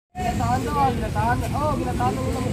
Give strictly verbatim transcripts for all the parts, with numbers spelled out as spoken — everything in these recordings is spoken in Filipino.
Ginatahan doon, ginatahan. Oo, ginatahan doon naman.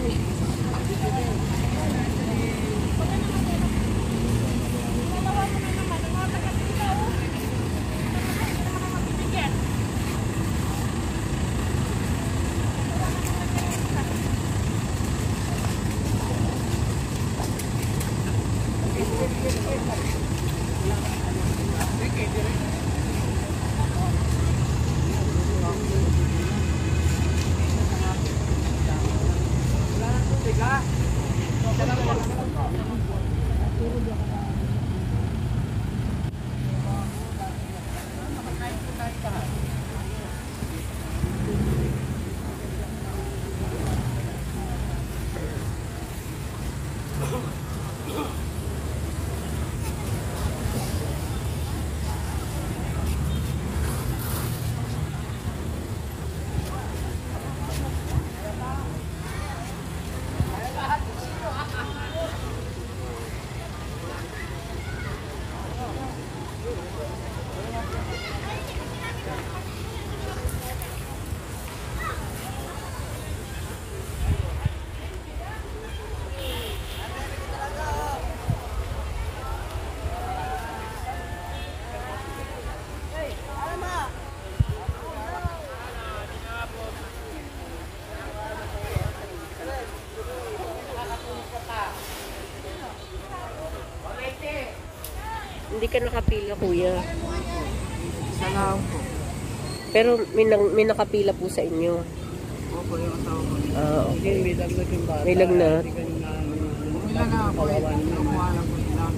Hindi ka nakapila, kuya. Isa lang po. Pero may, may nakapila po sa inyo. Opo, yung asawa ko. Ah, okay. May lagnat yung bata. May lagnat. Wala na po eh. Nakuha lang po sila.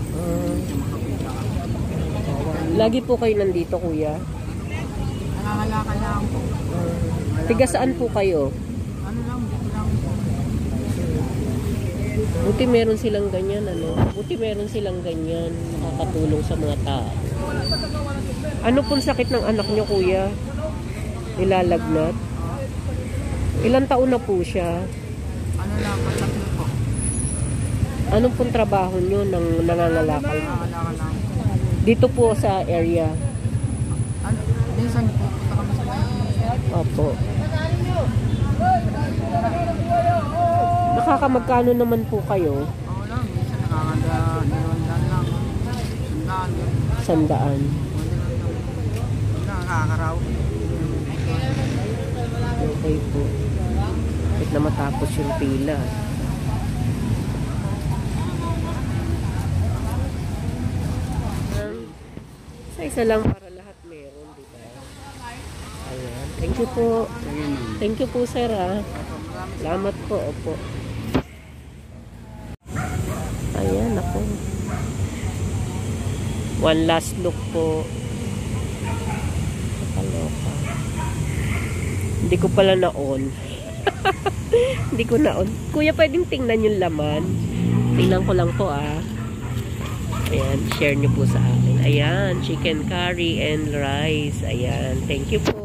Lagi po kayo nandito, kuya? Nangangalakal lang po. Uh, tiga saan po kayo? Ano lang, buti lang po. Buti meron silang ganyan, ano? Buti meron silang ganyan. Nakakatulong sa mga tao. Ano pong sakit ng anak nyo, kuya? Nilalagnat? Ilang taon na po siya? Ano lang, patatlo po. Anong pong trabaho nyo nang nangangalakal? Nangangalakal lang. Dito po sa area? Ano, minsan po, punta kami sa may... Opo. Nakakamagkano naman po kayo? Oo lang, minsan nakakanda, dalawang lang. Sandaan. Sandaan. Nakakaraw. Okay po. Kahit na matapos yung pila. Isa-isa lang para lahat meron, di ba? Ayan. Thank you po. Thank you po, sir, ha. Salamat po. Opo. Ayan, ako. One last look po. Nakaloka. Hindi ko pala na-on. Hindi ko na-on. Kuya, pwedeng tingnan yung laman. Tingnan ko lang po, ah. Ayan, share nyo po sa akin. Ayan, chicken curry and rice. Ayan, thank you po.